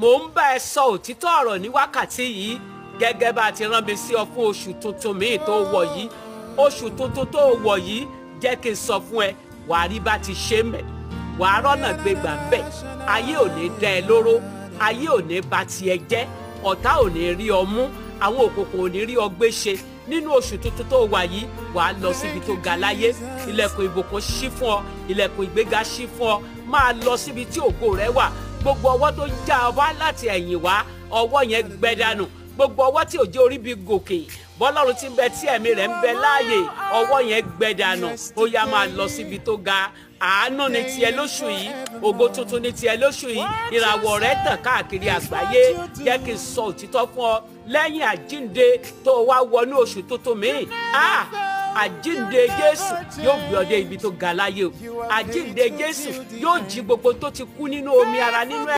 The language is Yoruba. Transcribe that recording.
mò ń bá ẹ sọ òtítọ́ ọ̀rọ̀ ní wákàtí yìí gẹ́gẹ́ bá ti rán mi sí ọ fún oṣù tuntun míì tó wọ̀ yìí. Oṣù tuntun tó wọ̀ yìí jẹ́ kí n sọ fún ẹ, wàá rí bá ti ṣe mẹ́, wàá rọ́nà gbégbà ń bẹ̀. Ayé ò ní dá ẹ lóró, ayé ò ní bà tiẹ̀ jẹ́, ọ̀tá ò ní rí ọ mú, àwọn òkùnkùn ò ní rí ọ gbé ṣe. Nínú oṣù tuntun tó wà yìí wàá lọ síbi tó ga láyé. Ilẹ̀kùn ìbùkún ṣí fún ọ, ilẹ̀kùn ìgbéga ṣí fún ọ. Máa lọ síbi tí ògo rẹ wà. Gbogbo ọwọ́ tó já ọ wá láti ẹ̀yìn wá, ọwọ́ yẹn gbẹ dànù. Gbogbo ọwọ́ tí ò jẹ́ orí bí gòkè, bọ́lọ́run tí ń bẹ tí ẹ̀mí rẹ̀ ń bẹ láàyè, ọwọ́ yẹn gbẹ dànù. Ó yá máa lọ síbi tó ga. Àánú ni tiẹ̀ lóṣù yìí, ògo tuntun ni tiẹ̀ lóṣù yìí, ìràwọ̀ rẹ̀ tàn káàkiri àgbáyé. Jẹ́ kí n sọ òtítọ́ fún ọ, lẹ́yìn àjíǹde tó wá wọnú oṣù tuntun míì, àjíǹde Jésù yóò gbé ọ dé ibi tó ga láyé o. Àjíǹde Jésù yóò jí gbogbo tó ti kú nínú omi ara nínú